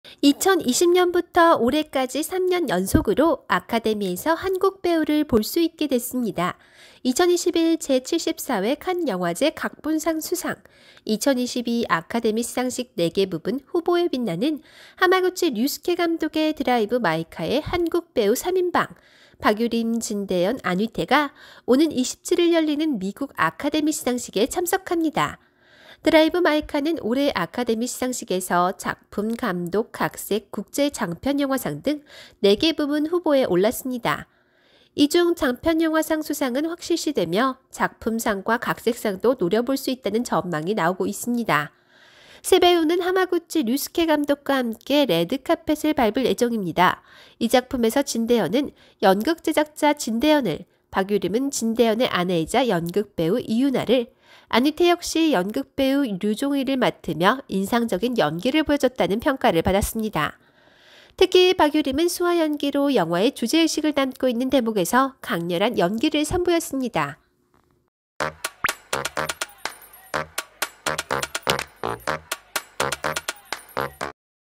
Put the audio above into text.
2020년부터 올해까지 3년 연속으로 아카데미에서 한국 배우를 볼 수 있게 됐습니다. 2021 제74회 칸 영화제 각본상 수상, 2022 아카데미 시상식 4개 부분 후보에 빛나는 하마구치 류스케 감독의 드라이브 마이카의 한국 배우 3인방, 박유림, 진대현, 안휘태가 오는 27일 열리는 미국 아카데미 시상식에 참석합니다. 드라이브 마이카는 올해 아카데미 시상식에서 작품, 감독, 각색, 국제 장편영화상 등 4개 부문 후보에 올랐습니다. 이 중 장편영화상 수상은 확실시되며 작품상과 각색상도 노려볼 수 있다는 전망이 나오고 있습니다. 새 배우는 하마구치 류스케 감독과 함께 레드카펫을 밟을 예정입니다. 이 작품에서 진대현은 연극 제작자 진대현을, 박유림은 진대현의 아내이자 연극배우 이유나를, 안휘태 역시 연극배우 류종일을 맡으며 인상적인 연기를 보여줬다는 평가를 받았습니다. 특히 박유림은 수화 연기로 영화의 주제의식을 담고 있는 대목에서 강렬한 연기를 선보였습니다.